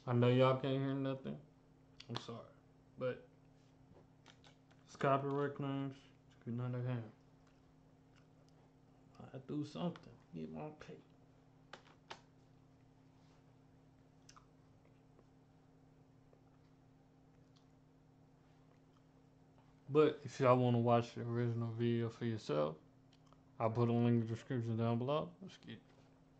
I know y'all can't hear nothing. I'm sorry. But it's copyright claims. It's good none of him. I do something. Get my pay. But if y'all want to watch the original video for yourself, I'll put a link in the description down below. Let's get it.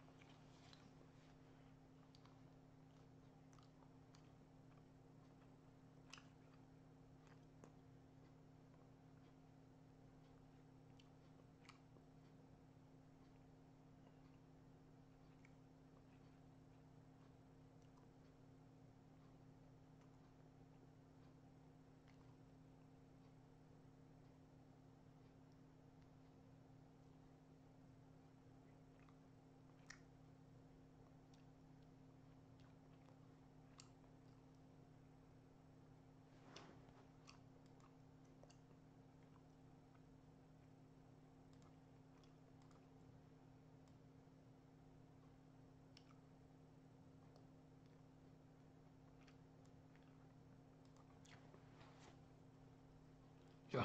Yeah.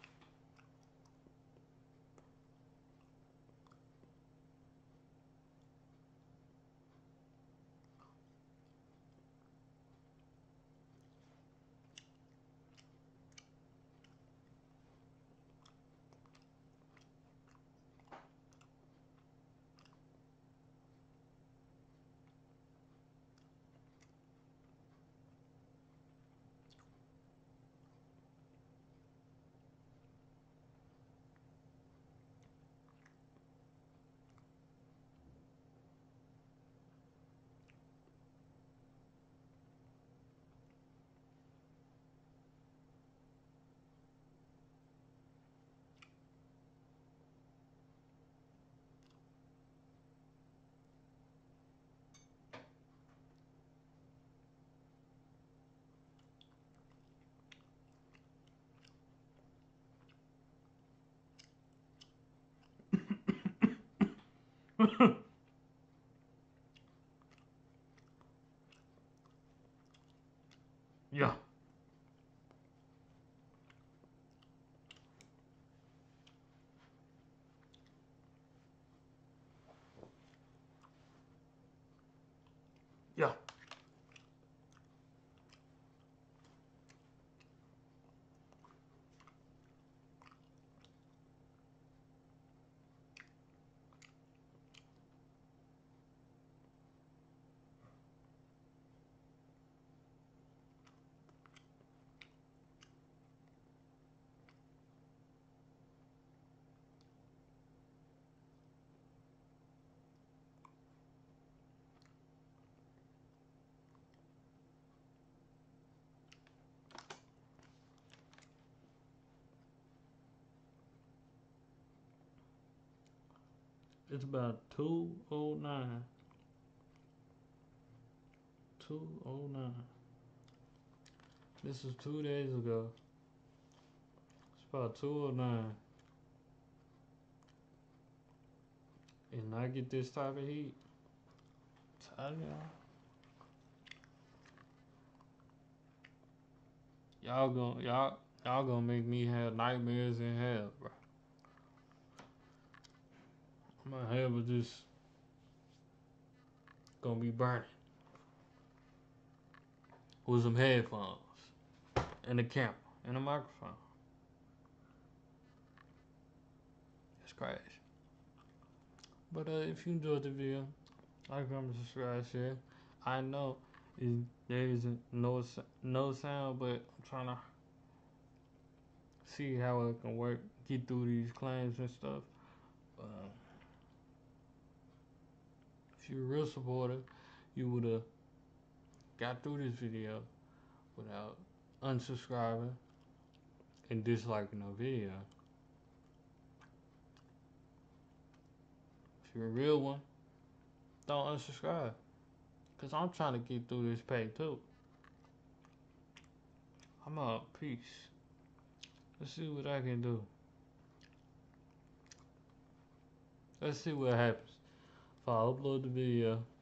Yeah. Yeah. It's about 2:09. 2:09. This is 2 days ago. It's about 2:09. And I get this type of heat. Tell y'all gonna make me have nightmares in hell, bro. My head was just gonna be burning with some headphones and a camera and a microphone. It's crazy. But if you enjoyed the video, like, comment, subscribe, share. I know there isn't no sound, but I'm trying to see how it can work, get through these claims and stuff. Uh, if you're a real supporter, you would have got through this video without unsubscribing and disliking the video. If you're a real one, don't unsubscribe. Cause I'm trying to get through this pay too. I'm out. Peace. Let's see what I can do. Let's see what happens if I upload the video